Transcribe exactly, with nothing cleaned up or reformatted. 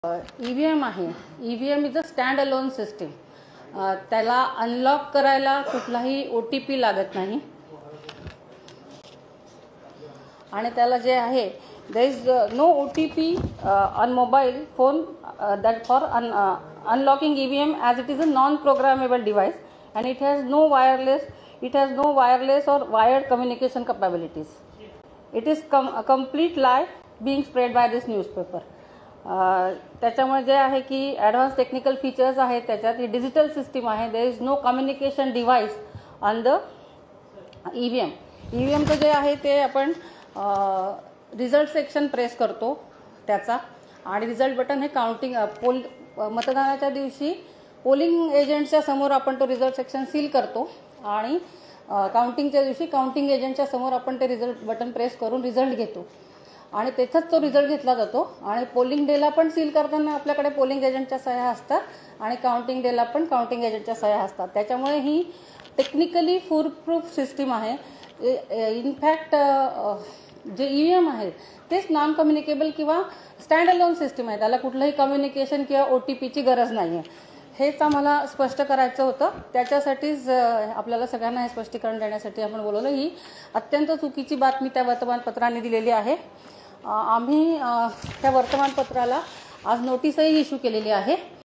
E V M आहे. E V M is a stand alone system. त्याला unlock करायला कुठलाही ओ टी पी लागत नाही आणि त्याला जे आहे there is no O T P on mobile phone that for unlocking E V M as it is a non programmable device and it has no wireless it has no wireless or wired communication capabilities. It is com a complete lie being spread by this newspaper. त्याच्यामुळे जे आहे की advance technical features आहेत त्याच्यात. ही digital system आहे. There is no communication device on the E V M. E V एमचं जे आहे ते आपण रिझल्ट सेक्शन प्रेस करतो त्याचा आणि रिझल्ट बटन हे काउंटिंग पोल मतदानाच्या दिवशी पोलिंग एजंटच्या समोर आपण तो रिझल्ट सेक्शन सील करतो आणि काउंटिंगच्या दिवशी काउंटिंग एजंटच्या समोर आपण ते रिझल्ट बटन प्रेस करून रिझल्ट घेतो आणि तेथेच तो रिझल्ट घेतला जातो. आणि पोलिंग डेला पण सील करताना आपल्याकडे पोलिंग एजंटच्या सह्या असतात आणि काउंटिंग डेला पण काउंटिंग एजंटच्या सह्या असतात. त्याच्यामुळे ही टेक्निकली फूल प्रूफ सिस्टीम आहे. इनफॅक्ट जे ई व्ही एम आहे तेच नॉन कम्युनिकेबल किंवा स्टँड अलोन सिस्टीम आहे. त्याला कुठलंही कम्युनिकेशन किंवा ओ टी पीची गरज नाही आहे. हेच आम्हाला स्पष्ट करायचं होतं. त्याच्यासाठीच आपल्याला सगळ्यांना हे स्पष्टीकरण देण्यासाठी आपण बोलवलं. ही अत्यंत चुकीची बातमी त्या वर्तमानपत्राने दिलेली आहे. आम्ही त्या वर्तमानपत्राला आज नोटीसही इश्यू केलेली आहे.